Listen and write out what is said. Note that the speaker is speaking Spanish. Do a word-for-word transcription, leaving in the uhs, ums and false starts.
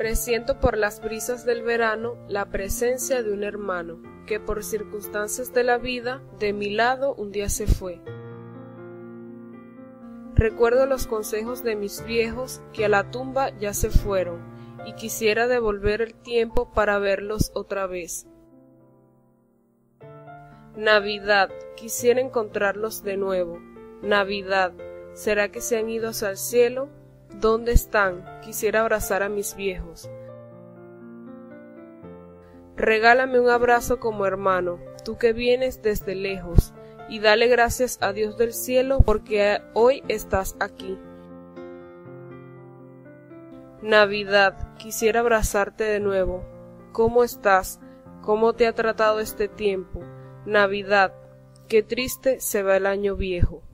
Presiento por las brisas del verano la presencia de un hermano, que por circunstancias de la vida de mi lado un día se fue. Recuerdo los consejos de mis viejos que a la tumba ya se fueron, y quisiera devolver el tiempo para verlos otra vez. Navidad, quisiera encontrarlos de nuevo. Navidad, ¿será que se han ido hacia el cielo? ¿Dónde están? Quisiera abrazar a mis viejos. Regálame un abrazo como hermano, tú que vienes desde lejos, y dale gracias a Dios del cielo porque hoy estás aquí. Navidad, quisiera abrazarte de nuevo. ¿Cómo estás? ¿Cómo te ha tratado este tiempo? Navidad, qué triste se va el año viejo.